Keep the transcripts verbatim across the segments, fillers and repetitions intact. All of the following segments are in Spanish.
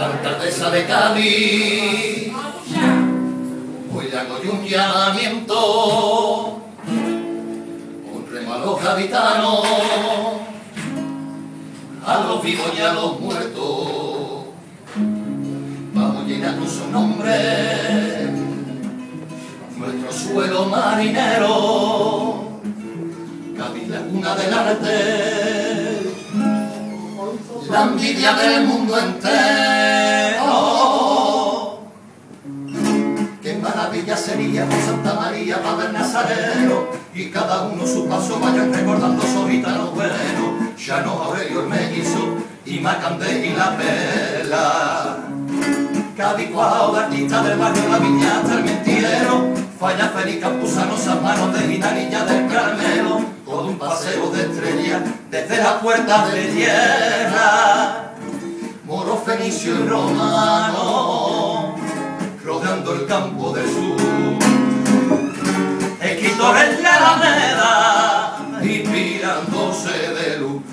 la alcaldesa de Cádiz, hoy le hago yo un llamamiento, honremos a los gaditanos, a los vivos y a los muertos, vamos llenando su nombre, nuestro suelo marinero, Cádiz, la cuna del arte, la envidia del mundo entero. Qué maravilla sería con Santa María para el Nazareno, y cada uno su paso vayan recordando su gitano bueno, Llano Aurelio el mellizo y Macandé y la Pela. Cádiz cuajao de artistas del barrio La Viñata, el Mentiero, Falla Félix Campuzano, San Manos de Gitanilla del Carmelo, todo un paseo de estrellas desde las puertas de tierra. Moro, fenicio y romano, rodeando el campo del sur. Escritores en la Alameda, inspirándose de luz.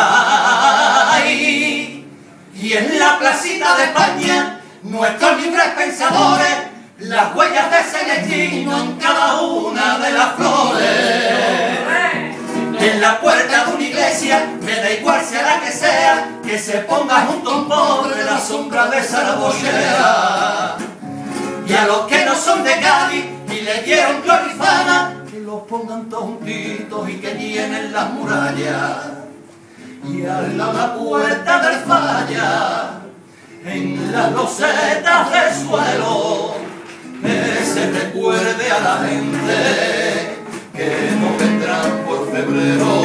¡Ay! Y en la placita de España, nuestros libres pensadores, las huellas de Celestino en cada una de las flores. En la puerta de una iglesia, me da igual sea la que sea, que se ponga junto a un pobre la sombra de Zaragoza. Y a los que no son de Cádiz y le dieron gloria y fama, que los pongan todos juntitos y que llenen las murallas. Y al lado la puerta del Falla, en las losetas del suelo, que se recuerde a la gente que no vendrán por febrero.